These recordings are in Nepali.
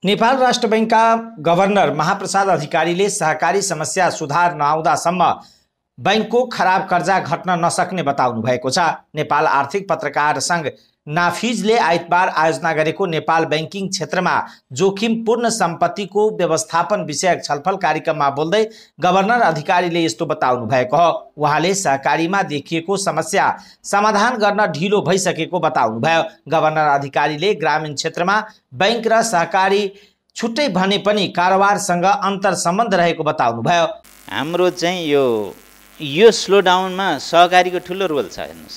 नेपाल राष्ट्र बैंकका गभर्नर महाप्रसाद अधिकारीले सहकारी समस्या सुधार नआउँदासम्म बैंकको खराब कर्जा घट्न नसक्ने बताउनु भएको छ। नेपाल आर्थिक पत्रकार संघ नाफिजले आइतबार आयोजना गरेको नेपाल बैंकिङ क्षेत्रमा जोखिमपूर्ण सम्पत्तिको व्यवस्थापन विषयक छलफल कार्यक्रममा बोल्दै गभर्नर अधिकारीले यस्तो बताउनु भएको हो। उहाँले सहकारीमा देखिएको समस्या समाधान गर्न ढिलो भइसकेको बताउनुभयो। गभर्नर अधिकारीले ग्रामीण क्षेत्रमा बैंक र सहकारी छुट्टै भने पनि कारोबारसँग अन्तर सम्बन्ध रहेको बताउनुभयो। हाम्रो चाहिँ यो स्लोडाउनमा सहकारीको ठुलो रोल छ। हेर्नुस्,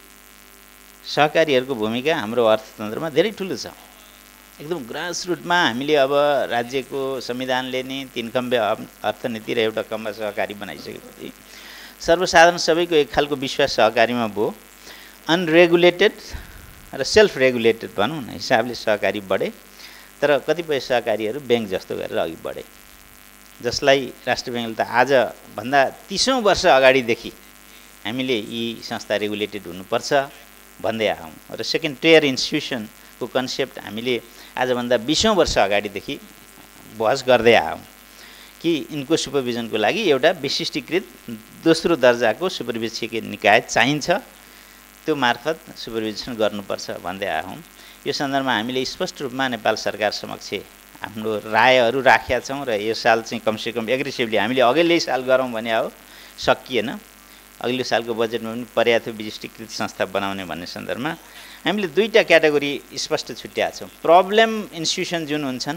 सहकारीहरूको भूमिका हाम्रो अर्थतन्त्रमा धेरै ठुलो छ। एकदम ग्रासरुटमा हामीले अब राज्यको संविधानले नै 3 खम्बे अर्थनीति र एउटा खम्बा सहकारी बनाइसकेपछि सर्वसाधारण सबैको एक खालको विश्वास सहकारीमा भयो। अनरेगुलेटेड र सेल्फ रेगुलेटेड भनौँ न हिसाबले सहकारी बढे, तर कतिपय सहकारीहरू ब्याङ्क जस्तो गरेर अघि बढे, जसलाई राष्ट्र ब्याङ्कले त आजभन्दा 30औं वर्ष अगाडिदेखि हामीले यी संस्था रेगुलेटेड हुनुपर्छ भन्दै आयौँ र सेकेन्ड टियर इन्स्टिट्युसनको कन्सेप्ट हामीले आजभन्दा 20औं वर्ष अगाडिदेखि बहस गर्दै आयौँ कि यिनको सुपरभिजनको लागि एउटा विशिष्टीकृत दोस्रो दर्जाको सुपरभिजकीय निकाय चाहिन्छ, त्यो मार्फत सुपरभिजन गर्नुपर्छ भन्दै आयौँ। यो सन्दर्भमा हामीले स्पष्ट रूपमा नेपाल सरकार समक्ष हाम्रो रायहरू राखेका छौँ र यो साल चाहिँ कमसेकम एग्रेसिभली हामीले अघिल्लै साल गरौँ भने हो, सकिएन। अघिल्लो सालको बजेटमा पनि पर्याप्त विशिष्टीकृत संस्था बनाउने भन्ने सन्दर्भमा हामीले 2टा क्याटेगोरी स्पष्ट छुट्याएका छौँ। प्रब्लम इन्स्टिट्युसन जुन हुन्छन्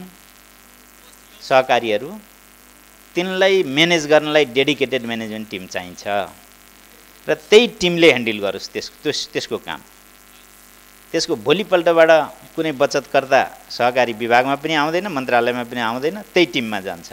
सहकारीहरू, तिनलाई म्यानेज गर्नलाई डेडिकेटेड म्यानेजमेन्ट टिम चाहिन्छ र त्यही टिमले ह्यान्डल गरोस् त्यसको काम। त्यसको भोलिपल्टबाट कुनै बचतकर्ता सहकारी विभागमा पनि आउँदैन, मन्त्रालयमा पनि आउँदैन, त्यही टिममा जान्छ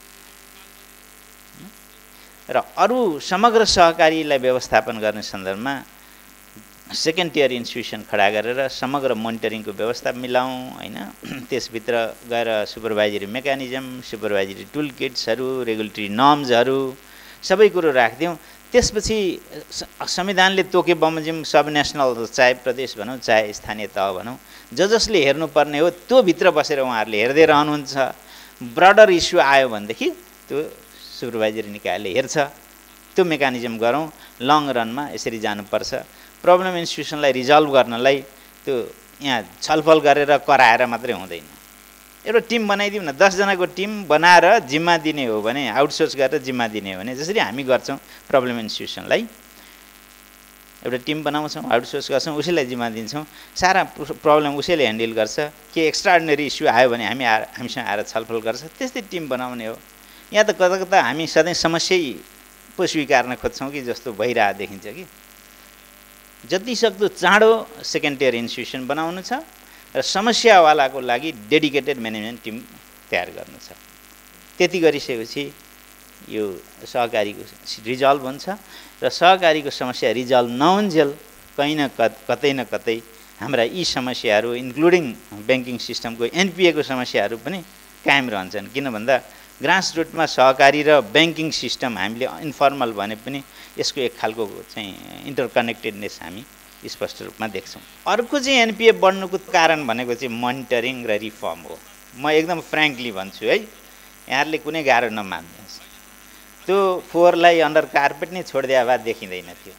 र अरू समग्र सहकारीलाई व्यवस्थापन गर्ने सन्दर्भमा सेकेन्ड टियर इन्स्टिट्युसन खडा गरेर समग्र मोनिटरिङको व्यवस्था मिलाउँ हैन। त्यसभित्र गएर सुपरभाइजरी मेकानिजम, सुपरभाइजरी टुल किट्सहरू, रेगुलेटरी नर्म्सहरू सबै कुरो राखिदिउँ। त्यसपछि संविधानले तोके बमोजिम सब नेसनल, चाहे प्रदेश भनौँ चाहे स्थानीय तह भनौँ, जसले हेर्नुपर्ने हो त्यो भित्र बसेर उहाँहरूले हेर्दै रहनुहुन्छ। ब्रडर इस्यु आयो भनेदेखि त्यो सुपरभाइजरी निकायले हेर्छ, त्यो मेकानिजम गरौँ। लङ रनमा यसरी जानुपर्छ। प्रब्लम इन्स्टिट्युसनलाई रिजल्भ गर्नलाई त्यो यहाँ छलफल गरेर कराएर मात्रै हुँदैन। एउटा टिम बनाइदिउँ न, 10 जनाको टिम बनाएर जिम्मा दिने हो भने, आउटसोर्स गरेर जिम्मा दिने हो भने, जसरी हामी गर्छौँ प्रब्लम इन्स्टिट्युसनलाई एउटा टिम बनाउँछौँ, आउटसोर्स गर्छौँ, उसैलाई जिम्मा दिन्छौँ, सारा प्रब्लम उसैले ह्यान्डल गर्छ। के एक्स्ट्राअर्डिनरी इस्यु आयो भने हामीसँग आएर छलफल गर्छ, त्यस्तै टिम बनाउने हो। यहाँ त कता कता हामी सधैँ समस्यै पो स्वीकार्न खोज्छौँ कि जस्तो भइरहेको देखिन्छ कि। जतिसक्दो चाँडो सेकेन्ड टियर इन्स्टिट्युसन बनाउनु छ र समस्यावालाको लागि डेडिकेटेड म्यानेजमेन्ट टिम तयार गर्नु छ। त्यति गरिसकेपछि यो सहकारीको रिजल्भ हुन्छ र सहकारीको समस्या रिजल्भ नहुन्जेल कहीँ न कतै हाम्रा यी समस्याहरू इन्क्लुडिङ ब्याङ्किङ सिस्टमको एनपिएको समस्याहरू पनि कायम रहन्छन्। किन भन्दा ग्रासरुटमा सहकारी र ब्याङ्किङ सिस्टम हामीले इन्फर्मल भने पनि यसको एक खालको चाहिँ इन्टरकनेक्टेडनेस हामी स्पष्ट रूपमा देख्छौँ। अर्को चाहिँ एनपिए बढ्नुको कारण भनेको चाहिँ मोनिटरिङ र रिफर्म हो। म एकदम फ्रेङ्कली भन्छु है, यहाँहरूले कुनै गाह्रो नमान्नुहोस्। त्यो फोहोरलाई अन्डर कार्पेट नै छोडिदिए भए देखिँदैन थियो,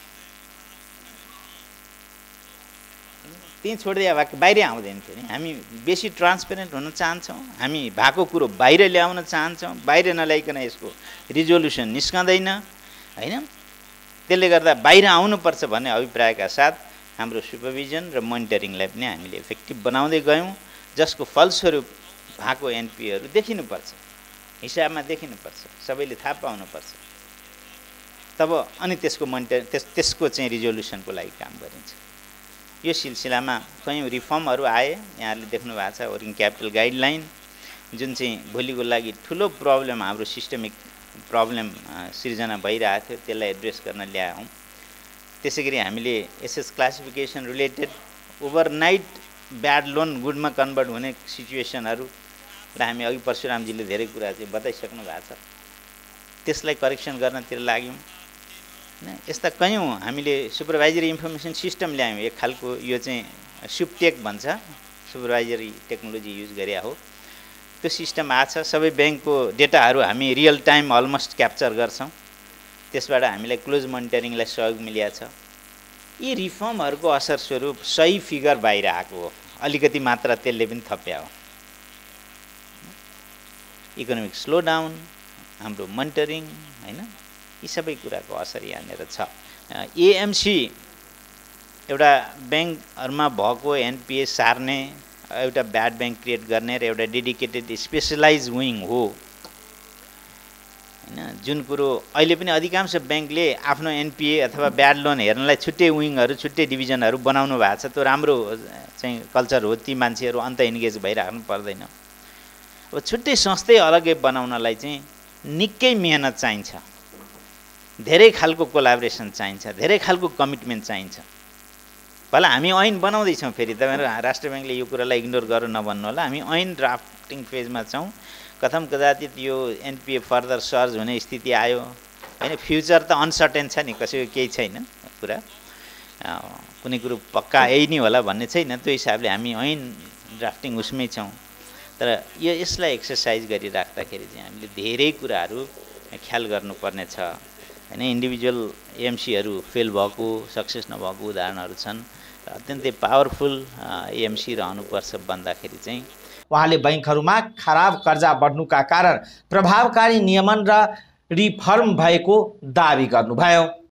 त्यहीँ छोडिदिए भए बाहिरै आउँदैन थियो नि। हामी बेसी ट्रान्सपेरेन्ट हुन चाहन्छौँ, हामी भएको कुरो बाहिर ल्याउन चाहन्छौँ, बाहिर नल्याइकन यसको रिजोल्युसन निस्कँदैन हैन। त्यसले गर्दा बाहिर आउनुपर्छ भन्ने अभिप्रायका साथ हाम्रो सुपरभिजन र मोनिटरिङलाई पनि हामीले इफेक्टिभ बनाउँदै गयौँ, जसको फलस्वरूप भएको एनपिएहरू देखिनुपर्छ, हिसाबमा देखिनुपर्छ, सबैले थाहा पाउनुपर्छ। तब अनि त्यसको त्यसको चाहिँ रिजोल्युसनको लागि काम गरिन्छ। यो सिलसिलामा कयौँ रिफर्महरू आए, यहाँहरूले देख्नु भएको छ। वर्किङ क्यापिटल गाइडलाइन जुन चाहिँ भोलिको लागि ठुलो प्रब्लम, हाम्रो सिस्टमिक प्रब्लम सिर्जना भइरहेको थियो, त्यसलाई एड्रेस गर्न ल्यायौँ। त्यसै गरी हामीले asset classification related overnight bad loan गुडमा कन्भर्ट हुने सिचुएसनहरू र हामी अघि परशुरामजीले धेरै कुरा चाहिँ बताइसक्नु भएको छ, त्यसलाई करेक्सन गर्नतिर लाग्यौँ। यस्ता कयौँ हामीले सुपरभाइजरी इन्फर्मेसन सिस्टम ल्यायौँ। एक खालको यो चाहिँ सुपटेक भन्छ, सुपरभाइजरी टेक्नोलोजी युज गरे हो। त्यो सिस्टम आछ। सबै ब्याङ्कको डेटाहरू हामी रियल टाइम अलमोस्ट क्याप्चर गर्छौँ। त्यसबाट हामीलाई क्लोज मोनिटरिङलाई सहयोग मिलेको छ। यी रिफर्महरूको असर स्वरूप सही फिगर बाहिर आएको हो, अलिकति मात्र त्यसले पनि थप्या हो। इकोनोमिक स्लो डाउन, हाम्रो मोनिटरिङ हैन, यी सबै कुराको असर यहाँनिर छ। एएमसी एउटा ब्याङ्कहरूमा भएको एनपिए सार्ने, एउटा ब्याड ब्याङ्क क्रिएट गर्ने र एउटा डेडिकेटेड स्पेसलाइज विङ हो हैन। जुन कुरो अहिले पनि अधिकांश ब्याङ्कले आफ्नो एनपिए अथवा ब्याड लोन हेर्नलाई छुट्टै विङहरू, छुट्टै डिभिजनहरू बनाउनु भएको छ। त्यो राम्रो चाहिँ कल्चर हो। ती मान्छेहरू अन्त इन्गेज भइराख्नु पर्दैन। अब छुट्टै संस्थै अलग्गै बनाउनलाई चाहिँ निकै मेहनत चाहिन्छ, धेरै खालको कोलाबोरेसन चाहिन्छ, धेरै खालको कमिटमेन्ट चाहिन्छ। भला हामी ऐन बनाउँदैछौँ, फेरि तपाईँहरू राष्ट्र ब्याङ्कले यो कुरालाई इग्नोर गरेर नभन्नु होला। हामी ऐन ड्राफ्टिङ फेजमा छौँ। कथम कदाचित यो एनपिए फर्दर सर्ज हुने स्थिति आयो हैन, फ्युचर त अनसर्टेन छ नि, कसैको केही छैन कुरा, कुनै कुरो पक्का यही नै होला भन्ने छैन। त्यो हिसाबले हामी ऐन ड्राफ्टिङ उसमै छौँ। तर यसलाई एक्सर्साइज गरिराख्दाखेरि चाहिँ हामीले धेरै कुराहरू ख्याल गर्नुपर्ने छ हैन। इन्डिभिजुअल एएमसीहरू फेल भएको, सक्सेस नभएको उदाहरणहरू छन्। अत्यन्तै पावरफुल एएमसी रहनुपर्छ भन्दाखेरि चाहिँ उहाँले बैंकहरूमा खराब कर्जा बढ्नुका कारण प्रभावकारी नियमन र रिफर्म भएको दाबी गर्नुभयो।